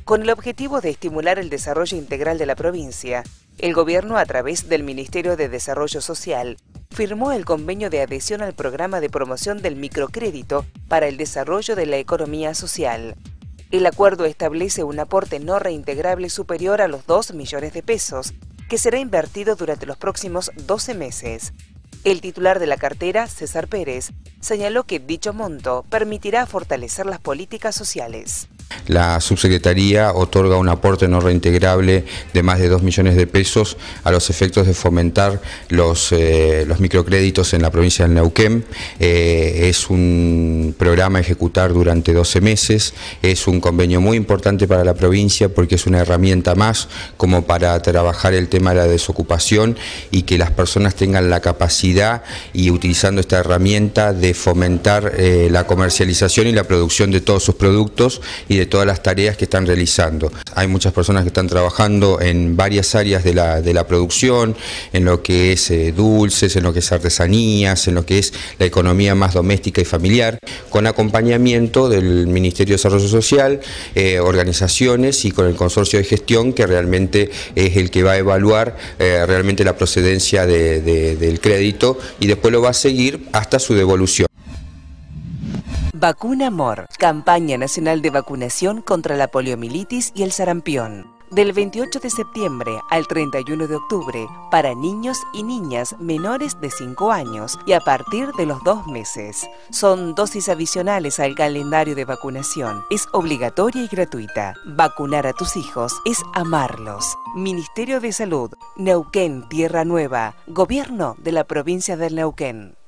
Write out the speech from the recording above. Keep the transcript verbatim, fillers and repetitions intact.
Con el objetivo de estimular el desarrollo integral de la provincia, el Gobierno, a través del Ministerio de Desarrollo Social, firmó el convenio de adhesión al programa de promoción del microcrédito para el desarrollo de la economía social. El acuerdo establece un aporte no reintegrable superior a los dos millones de pesos, que será invertido durante los próximos doce meses. El titular de la cartera, César Pérez, señaló que dicho monto permitirá fortalecer las políticas sociales. La subsecretaría otorga un aporte no reintegrable de más de dos millones de pesos a los efectos de fomentar los, eh, los microcréditos en la provincia del Neuquén. Eh, es un programa a ejecutar durante doce meses, es un convenio muy importante para la provincia porque es una herramienta más como para trabajar el tema de la desocupación y que las personas tengan la capacidad y utilizando esta herramienta de fomentar eh, la comercialización y la producción de todos sus productos y de todas las tareas que están realizando. Hay muchas personas que están trabajando en varias áreas de la, de la producción, en lo que es eh, dulces, en lo que es artesanías, en lo que es la economía más doméstica y familiar, con acompañamiento del Ministerio de Desarrollo Social, eh, organizaciones y con el consorcio de gestión que realmente es el que va a evaluar eh, realmente la procedencia de, de, del crédito y después lo va a seguir hasta su devolución. Vacuna Amor, campaña nacional de vacunación contra la poliomielitis y el sarampión. Del veintiocho de septiembre al treinta y uno de octubre, para niños y niñas menores de cinco años y a partir de los dos meses. Son dosis adicionales al calendario de vacunación. Es obligatoria y gratuita. Vacunar a tus hijos es amarlos. Ministerio de Salud, Neuquén, Tierra Nueva, Gobierno de la provincia del Neuquén.